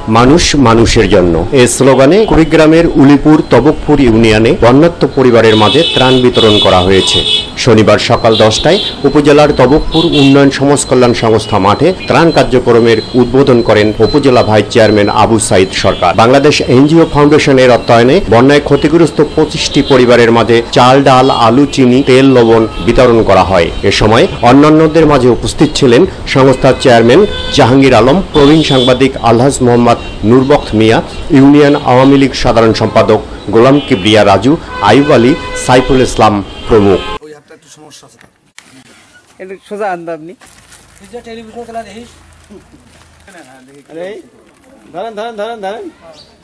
মানুষ মানুষের জন্য এই স্লোগানে কুড়িগ্রামের উলিপুর তবকপুর ইউনিয়নে বন্যার্ত পরিবারের মাঝে ত্রাণ বিতরণ করা হয়েছে। শনিবার সকাল 10টায় উপজেলার তবকপুর উন্নয়ন সমাজ কল্যাণ সংস্থা মাঠে ত্রাণ কার্যক্রমের উদ্বোধন করেন উপজেলা vice chairman Abu Saeed Sarkar. Bangladesh NGO ফাউন্ডেশনের অর্থায়নে বন্যায় ক্ষতিগ্রস্ত 25টি পরিবারের মাঝে চাল, ডাল, আলু, চিনি, তেল, লবণ বিতরণ করা হয়। এ সময় অন্যান্যদের মাঝে উপস্থিত ছিলেন সংস্থার চেয়ারম্যান জাহাঙ্গীর আলম, প্রবীণ সাংবাদিক আলহাজ মোহাম্মদ নুরবখত মিয়া, ইউনিয়ন আওয়ামী লীগ সাধারণ সম্পাদক গোলাম কিবরিয়া রাজু, আইয়ুব আলী, সাইফুল ইসলাম প্রমুখ। ধরেন